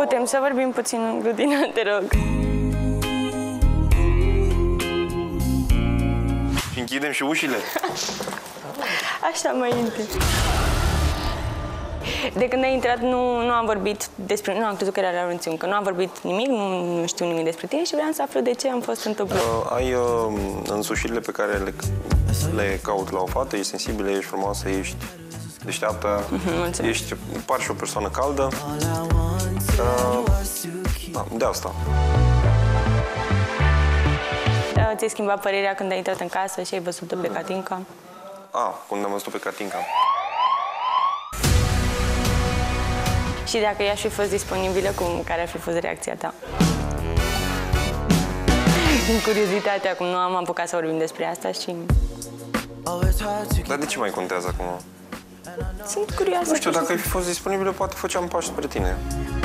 Putem să vorbim puțin în grudină, te rog. Și închidem și ușile? Așa mai intri. De când ai intrat nu am vorbit despre... Nu am crezut că era la Laurențiu, că nu am vorbit nimic, nu știu nimic despre tine și vreau să aflu de ce am fost întâmplat. Ai însușirile pe care le caut la o fată, ești sensibilă, ești frumoasă, ești deșteaptă, ești, pari și o persoană caldă. De asta. Ți-ai schimbat părerea când ai intrat în casă și ai văzut-o pe Catinca? Când am văzut-o pe Catinca. Și dacă ea ar fi fost disponibilă, care ar fi fost reacția ta? Din curiozitate, acum nu am apucat să vorbim despre asta și... Dar de ce mai contează acum? Sunt curioasă. Nu știu, dacă ai fi fost disponibilă, poate făceam pași spre tine.